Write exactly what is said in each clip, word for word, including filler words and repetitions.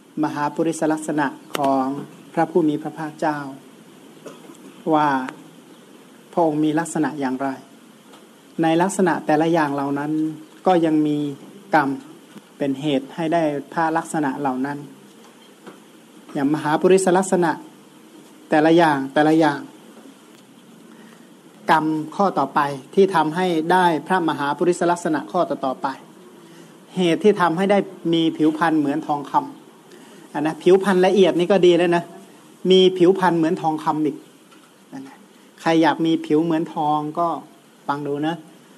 มหาปุริสลักษณะของพระผู้มีพระภาคเจ้าว่าพระองค์มีลักษณะอย่างไรในลักษณะแต่ละอย่างเหล่านั้นก็ยังมีกรรมเป็นเหตุให้ได้พระลักษณะเหล่านั้นอย่างมหาปุริสลักษณะแต่ละอย่างแต่ละอย่างกรรมข้อต่อไปที่ทำให้ได้พระมหาปุริสลักษณะข้อต่อต่อไปเหตุที่ทำให้ได้มีผิวพรรณเหมือนทองคำอันนะผิวพรรณละเอียดนี่ก็ดีแล้วนะมีผิวพรรณเหมือนทองคำอีกนะใครอยากมีผิวเหมือนทองก็ฟังดูนะ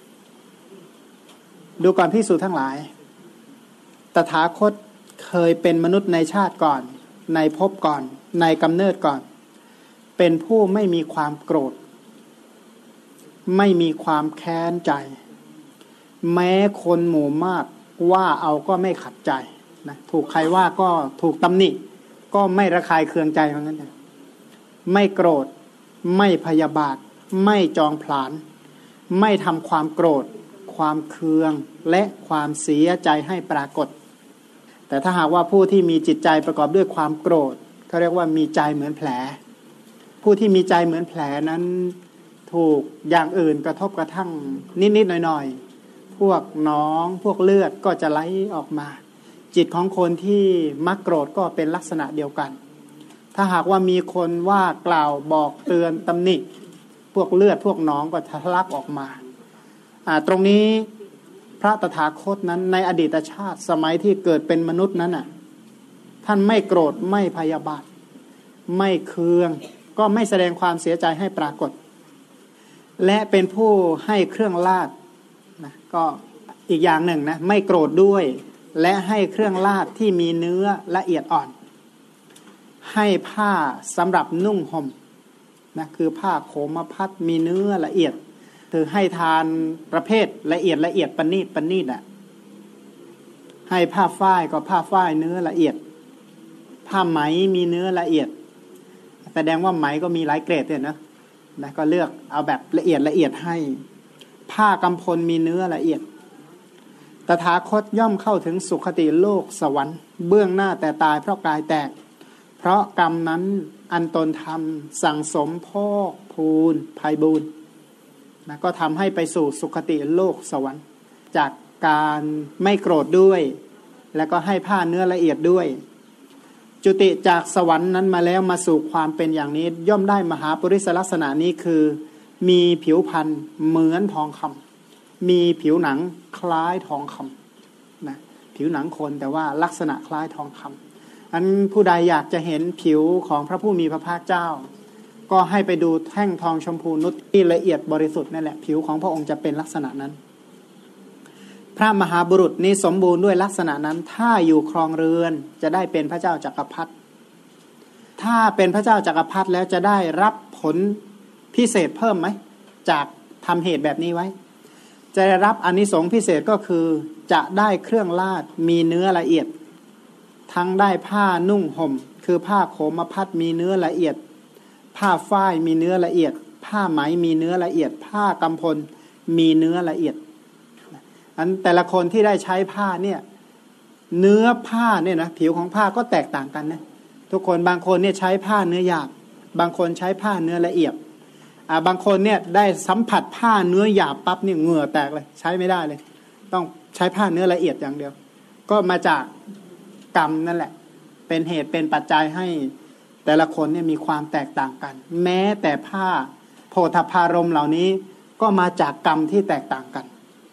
ดูก่อนภิกษุทั้งหลายตถาคตเคยเป็นมนุษย์ในชาติก่อนในภพก่อนในกำเนิดก่อนเป็นผู้ไม่มีความโกรธไม่มีความแค้นใจแม้คนหมู่มากว่าเอาก็ไม่ขัดใจนะถูกใครว่าก็ถูกตำหนิก็ไม่ระคายเคืองใจเหมือนกันนะไม่โกรธไม่พยาบาทไม่จองผลาญไม่ทำความโกรธความเคืองและความเสียใจให้ปรากฏแต่ถ้าหากว่าผู้ที่มีจิตใจประกอบด้วยความโกรธเขาเรียกว่ามีใจเหมือนแผลผู้ที่มีใจเหมือนแผลนั้นถูกอย่างอื่นกระทบกระทั่งนิดๆหน่อยๆพวกหนองพวกเลือดก็จะไหลออกมาจิตของคนที่มักโกรธก็เป็นลักษณะเดียวกันถ้าหากว่ามีคนว่ากล่าวบอกเตือนตำหนิพวกเลือดพวกหนองก็ทะลักออกมาอ่าตรงนี้พระตถาคตนั้นในอดีตชาติสมัยที่เกิดเป็นมนุษย์นั้นน่ะท่านไม่โกรธไม่พยาบาทไม่เคืองก็ไม่แสดงความเสียใจให้ปรากฏและเป็นผู้ให้เครื่องลาดนะก็อีกอย่างหนึ่งนะไม่โกรธด้วยและให้เครื่องลาดที่มีเนื้อละเอียดอ่อนให้ผ้าสำหรับนุ่งห่มนะคือผ้าโคมพัดมีเนื้อละเอียดคือให้ทานประเภทละเอียดละเอียดประณีตประณีตอ่ะให้ผ้าฝ้ายก็ผ้าฝ้ายเนื้อละเอียดผ้าไหมมีเนื้อละเอียดแสดงว่าไหมก็มีหลายเกรดเนี่ยนะนะก็เลือกเอาแบบละเอียดละเอียดให้ผ้ากำพลมีเนื้อละเอียดตถาคตย่อมเข้าถึงสุคติโลกสวรรค์เบื้องหน้าแต่ตายเพราะกายแตกเพราะกรรมนั้นอันตนทำสั่งสมพอกพูนภัยบูรณ์นะก็ทำให้ไปสู่สุคติโลกสวรรค์จากการไม่โกรธด้วยแล้วก็ให้ผ้าเนื้อละเอียดด้วยจุติจากสวรรค์นั้นมาแล้วมาสู่ความเป็นอย่างนี้ย่อมได้มหาปุริสลักษณะนี้คือมีผิวพรรณเหมือนทองคำมีผิวหนังคล้ายทองคำนะผิวหนังคนแต่ว่าลักษณะคล้ายทองคำอันผู้ใดอยากจะเห็นผิวของพระผู้มีพระภาคเจ้าก็ให้ไปดูแท่งทองชมพูนุชที่ละเอียดบริสุทธิ์นั่นแหละผิวของพระองค์จะเป็นลักษณะนั้นพระมหาบุรุษนี้สมบูรณ์ด้วยลักษณะนั้นถ้าอยู่ครองเรือนจะได้เป็นพระเจ้าจักรพรรดิถ้าเป็นพระเจ้าจักรพรรดิแล้วจะได้รับผลพิเศษเพิ่มไหมจากทำเหตุแบบนี้ไว้จะได้รับอานิสงส์พิเศษก็คือจะได้เครื่องลาดมีเนื้อละเอียดทั้งได้ผ้านุ่งห่มคือผ้าโคมพัดมีเนื้อละเอียดผ้าฝ้ายมีเนื้อละเอียดผ้าไหมมีเนื้อละเอียดผ้ากำพลมีเนื้อละเอียดอันแต่ละคนที่ได้ใช้ผ้าเนี่ยเนื้อผ้าเนี่ยนะผิวของผ้าก็แตกต่างกันนะทุกคนบางคนเนี่ยใช้ผ้าเนื้อหยาบบางคนใช้ผ้าเนื้อละเอียดอ่าบางคนเนี่ยได้สัมผัสผ้าเนื้อหยาบปั๊บเนี่ยเหงื่อแตกเลยใช้ไม่ได้เลยต้องใช้ผ้าเนื้อละเอียดอย่างเดียวก็มาจากกรรมนั่นแหละเป็นเหตุเป็นปัจจัยให้แต่ละคนเนี่ยมีความแตกต่างกันแม้แต่ผ้าโพธพารมเหล่านี้ก็มาจากกรรมที่แตกต่างกัน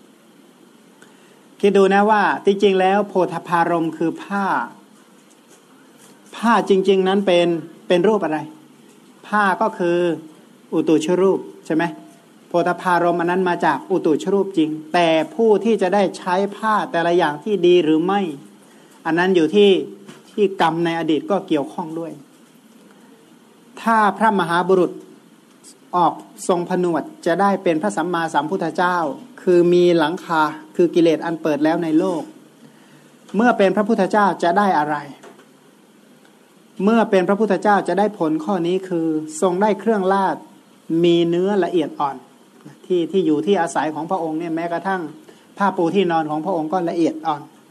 คิดดูนะว่าจริงๆแล้วโพธพารมคือผ้าผ้าจริงๆนั้นเป็นเป็นรูปอะไรผ้าก็คืออุตุชรูปใช่ไหมโพธพารมอันนั้นมาจากอุตุชรูปจริงแต่ผู้ที่จะได้ใช้ผ้าแต่ละอย่างที่ดีหรือไม่อันนั้นอยู่ที่ที่กรรมในอดีตก็เกี่ยวข้องด้วยถ้าพระมหาบุรุษออกทรงผนวดจะได้เป็นพระสัมมาสัมพุทธเจ้าคือมีหลังคาคือกิเลสอันเปิดแล้วในโลกเมื่อเป็นพระพุทธเจ้าจะได้อะไรเมื่อเป็นพระพุทธเจ้าจะได้ผลข้อนี้คือทรงได้เครื่องลาดมีเนื้อละเอียดอ่อนที่ที่อยู่ที่อาศัยของพระองค์เนี่ยแม้กระทั่งผ้าปูที่นอนของพระองค์ก็ละเอียดอ่อน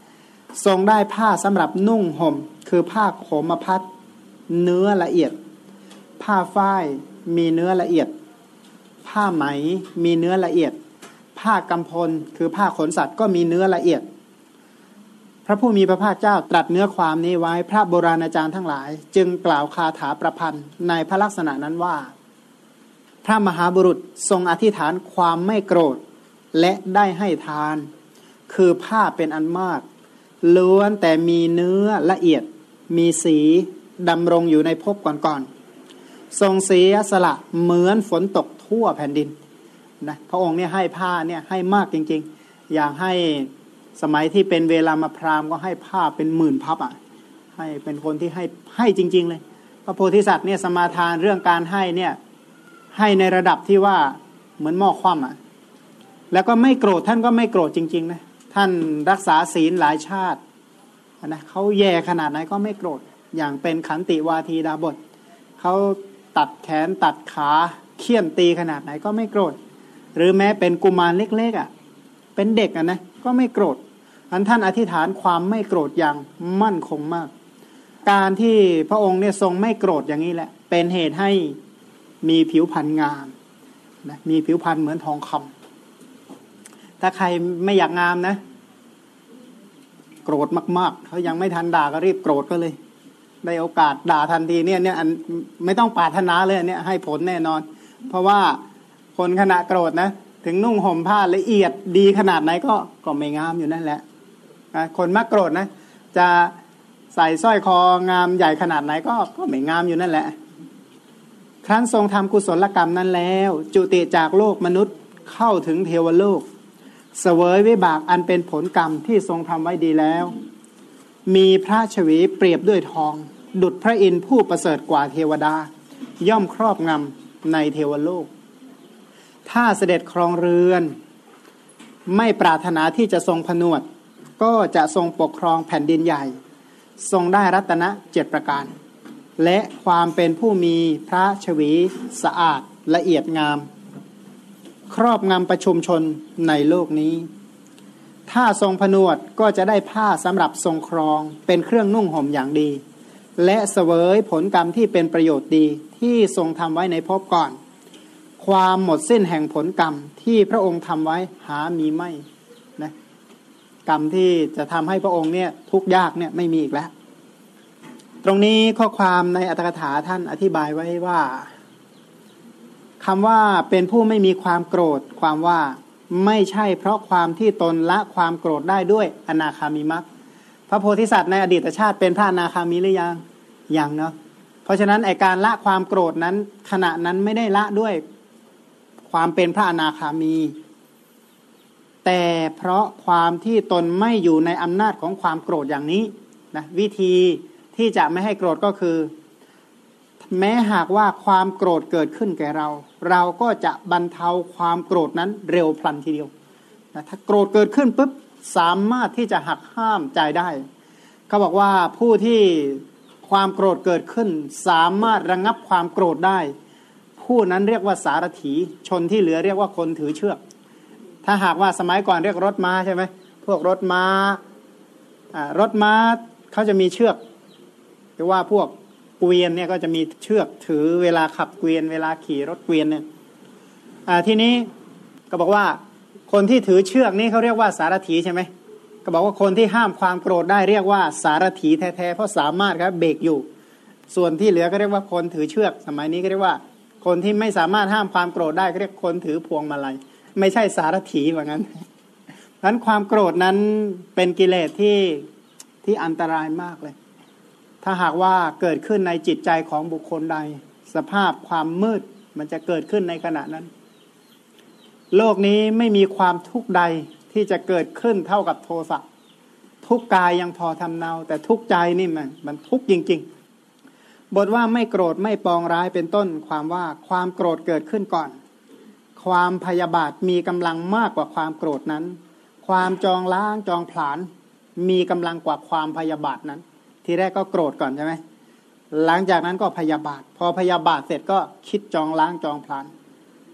ทรงได้ผ้าสำหรับนุ่งห่มคือผ้าโขมพัสเนื้อละเอียดผ้าฝ้ายมีเนื้อละเอียดผ้าไหมมีเนื้อละเอียดผ้ากำพลคือผ้าขนสัตว์ก็มีเนื้อละเอียดพระผู้มีพระภาคเจ้าตรัสเนื้อความนี้ไว้พระโบราณอาจารย์ทั้งหลายจึงกล่าวคาถาประพันธ์ในพระลักษณะนั้นว่าพระมหาบุรุษทรงอธิษฐานความไม่โกรธและได้ให้ทานคือผ้าเป็นอันมากล้วนแต่มีเนื้อละเอียดมีสีดำรงอยู่ในภพก่อนๆทรงเสียสละเหมือนฝนตกทั่วแผ่นดินนะพระองค์เนี่ยให้ผ้าเนี่ยให้มากจริงๆอย่างให้สมัยที่เป็นเวลามาพราหมณ์ก็ให้ผ้าเป็นหมื่นพับอ่ะให้เป็นคนที่ให้ให้จริงๆเลยพระโพธิสัตว์เนี่ยสมาทานเรื่องการให้เนี่ยให้ในระดับที่ว่าเหมือนหม้อคว่ำอ่ะแล้วก็ไม่โกรธท่านก็ไม่โกรธจริงๆนะท่านรักษาศีลหลายชาตินะเขาแย่ขนาดไหนก็ไม่โกรธอย่างเป็นขันติวาทีดาบทเขาตัดแขนตัดขาเคี่ยนตีขนาดไหนก็ไม่โกรธหรือแม้เป็นกุมารเล็กๆอ่ะเป็นเด็กอ่ะนะก็ไม่โกรธอันท่านอธิษฐานความไม่โกรธอย่างมั่นคงมากการที่พระองค์เนี่ยทรงไม่โกรธอย่างนี้แหละเป็นเหตุให้มีผิวพรรณงามนะมีผิวพรรณเหมือนทองคำถ้าใครไม่อยากงามนะโกรธมากๆเขายังไม่ทันด่าก็รีบโกรธก็เลยได้โอกาสด่าทันทีเนี่ยเนี่ยอันไม่ต้องปรารถนาเลยเนี่ยให้ผลแน่นอนเพราะว่าคนขณะโกรธนะถึงนุ่งห่มผ้าละเอียดดีขนาดไหนก็ก็ไม่งามอยู่นั่นแหละคนมักโกรธนะจะใส่สร้อยคองามใหญ่ขนาดไหนก็ก็ไม่งามอยู่นั่นแหละครั้นทรงทำกุศลกรรมนั้นแล้วจุติจากโลกมนุษย์เข้าถึงเทวโลกเสวยวิบากอันเป็นผลกรรมที่ทรงทำไว้ดีแล้วมีพระชวีเปรียบด้วยทองดุจพระอินทร์ผู้ประเสริฐกว่าเทวดาย่อมครอบงำในเทวโลกถ้าเสด็จครองเรือนไม่ปรารถนาที่จะทรงผนวดก็จะทรงปกครองแผ่นดินใหญ่ทรงได้รัตนะเจ็ดประการและความเป็นผู้มีพระชวีสะอาดละเอียดงามครอบงำประชุมชนในโลกนี้ถ้าทรงผนวดก็จะได้ผ้าสำหรับทรงครองเป็นเครื่องนุ่งห่มอย่างดีและเสวยผลกรรมที่เป็นประโยชน์ดีที่ทรงทำไว้ในภพก่อนความหมดสิ้นแห่งผลกรรมที่พระองค์ทำไว้หามีไม่นะกรรมที่จะทำให้พระองค์เนี่ยทุกข์ยากเนี่ยไม่มีอีกแล้วตรงนี้ข้อความในอรรถกถาท่านอธิบายไว้ว่าคำว่าเป็นผู้ไม่มีความโกรธความว่าไม่ใช่เพราะความที่ตนละความโกรธได้ด้วยอนาคามิมรรคพระโพธิสัตว์ในอดีตชาติเป็นพระอนาคามีหรือยังยังเนาะเพราะฉะนั้นไอการละความโกรธนั้นขณะนั้นไม่ได้ละด้วยความเป็นพระอนาคามีแต่เพราะความที่ตนไม่อยู่ในอำนาจของความโกรธอย่างนี้นะวิธีที่จะไม่ให้โกรธก็คือแม้หากว่าความโกรธเกิดขึ้นแก่เราเราก็จะบรรเทาความโกรธนั้นเร็วพลันทีเดียวนะถ้าโกรธเกิดขึ้นปุ๊บสามารถที่จะหักห้ามใจได้เขาบอกว่าผู้ที่ความโกรธเกิดขึ้นสามารถระงับความโกรธได้ผู้นั้นเรียกว่าสารถีชนที่เหลือเรียกว่าคนถือเชือกถ้าหากว่าสมัยก่อนเรียกรถม้าใช่ไหมพวกรถม้าอ่ารถม้าเขาจะมีเชือกหรือว่าพวกเกวียนเนี่ยก็จะมีเชือกถือเวลาขับเกวียนเวลาขี่รถเกวียนเนี่ยอ่าทีนี้ก็บอกว่าคนที่ถือเชือกนี่เขาเรียกว่าสารถีใช่ไหมก็บอกว่าคนที่ห้ามความโกรธได้เรียกว่าสารถีแท้ๆเพราะสามารถครับเบรกอยู่ส่วนที่เหลือก็เรียกว่าคนถือเชือกสมัยนี้ก็เรียกว่าคนที่ไม่สามารถห้ามความโกรธได้ก็เรียกคนถือพวงมาลัยไม่ใช่สารถีว่างั้นเพราะฉะนั้นความโกรธนั้นเป็นกิเลสที่ที่อันตรายมากเลยถ้าหากว่าเกิดขึ้นในจิตใจของบุคคลใดสภาพความมืดมันจะเกิดขึ้นในขณะนั้นโลกนี้ไม่มีความทุกข์ใดที่จะเกิดขึ้นเท่ากับโทสะทุกข์กายยังพอทำเนาแต่ทุกข์ใจนี่มันมันทุกข์จริงๆบทว่าไม่โกรธไม่ปองร้ายเป็นต้นความว่าความโกรธเกิดขึ้นก่อนความพยาบาทมีกำลังมากกว่าความโกรธนั้นความจองล้างจองผลาญมีกำลังกว่าความพยาบาทนั้นทีแรกก็โกรธก่อนใช่ไหมหลังจากนั้นก็พยาบาทพอพยาบาทเสร็จก็คิดจองล้างจองผลาญ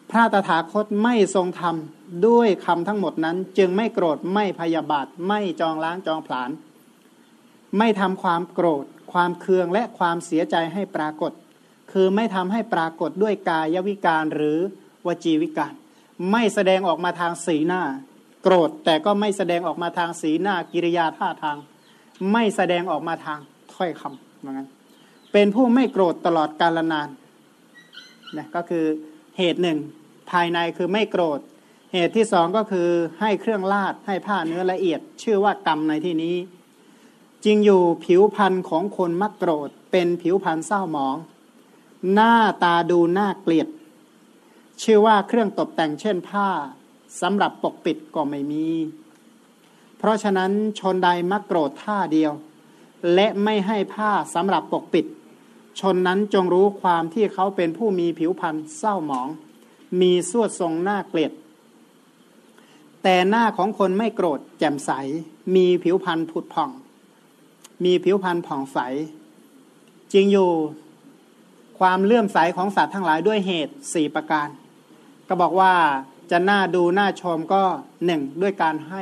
พระตถาคตไม่ทรงทำด้วยคำทั้งหมดนั้นจึงไม่โกรธไม่พยาบาทไม่จองล้างจองผลาญไม่ทำความโกรธความเคืองและความเสียใจให้ปรากฏคือไม่ทำให้ปรากฏด้วยกายวิการหรือวจีวิการไม่แสดงออกมาทางสีหน้าโกรธแต่ก็ไม่แสดงออกมาทางสีหน้ากิริยาท่าทางไม่แสดงออกมาทางถ้อยคำเหมือนกันเป็นผู้ไม่โกรธตลอดกาลนานนะก็คือเหตุหนึ่งภายในคือไม่โกรธเหตุที่สองก็คือให้เครื่องลาดให้ผ้าเนื้อละเอียดชื่อว่ากรรมในที่นี้จริงอยู่ผิวพรรณของคนมักโกรธเป็นผิวพรรณเศร้าหมองหน้าตาดูน่าเกลียดชื่อว่าเครื่องตกแต่งเช่นผ้าสำหรับปกปิดก็ไม่มีเพราะฉะนั้นชนใดมักโกรธท่าเดียวและไม่ให้ผ้าสำหรับปกปิดชนนั้นจงรู้ความที่เขาเป็นผู้มีผิวพรรณเศร้าหมองมีสวดทรงน่าเกลียดแต่หน้าของคนไม่โกรธแจ่มใสมีผิวพรรณผุดผ่องมีผิวพรรณผ่องใสจริงอยู่ความเลื่อมใสของสัตว์ทั้งหลายด้วยเหตุสี่ประการก็บอกว่าจะน่าดูน่าชมก็หนึ่งด้วยการให้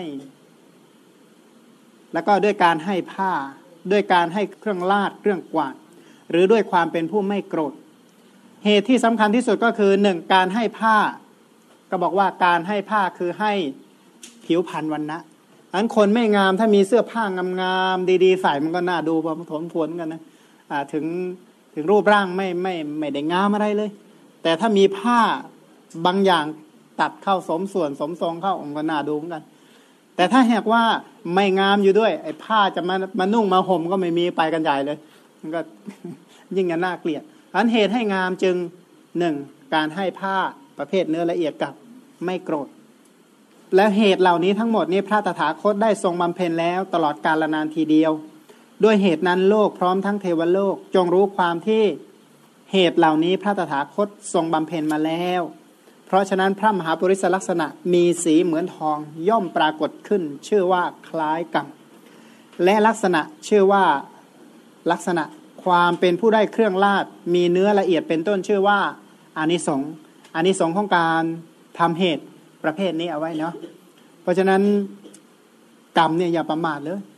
แล้วก็ด้วยการให้ผ้าด้วยการให้เครื่องลาดเครื่องกวาดหรือด้วยความเป็นผู้ไม่โกรธเหตุที่สำคัญที่สุดก็คือหนึ่งการให้ผ้าก็บอกว่าการให้ผ้าคือให้ผิวพรรณวรรณะอันคนไม่งามถ้ามีเสื้อผ้างามๆดีๆใส่มันก็น่าดูพอสมควรกันนะถึงถึงรูปร่างไม่ไม่ไม่ได้งามอะไรเลยแต่ถ้ามีผ้าบางอย่างตัดเข้าสมส่วนสมทรงเข้ามันก็น่าดูเหมือนกันแต่ถ้าหากว่าไม่งามอยู่ด้วยไอ้ผ้าจะมามานุ่งมาห่มก็ไม่มีไปกันใหญ่เลยมันก็ยิ่งจะน่าเกลียดอันเหตุให้งามจึงหนึ่งการให้ผ้าประเภทเนื้อละเอียดกับไม่โกรธและเหตุเหล่านี้ทั้งหมดนี้พระตถาคตได้ทรงบำเพ็ญแล้วตลอดกาลนานทีเดียวด้วยเหตุนั้นโลกพร้อมทั้งเทวโลกจงรู้ความที่เหตุเหล่านี้พระตถาคตทรงบำเพ็ญมาแล้วเพราะฉะนั้นพระมหาปุริสลักษณะมีสีเหมือนทองย่อมปรากฏขึ้นชื่อว่าคล้ายกันและลักษณะชื่อว่าลักษณะความเป็นผู้ได้เครื่องลาดมีเนื้อละเอียดเป็นต้นชื่อว่าอานิสงส์อานิสงส์ของการทำเหตุประเภทนี้เอาไว้เนาะเพราะฉะนั้นกรรมเนี่ยอย่าประมาทเลย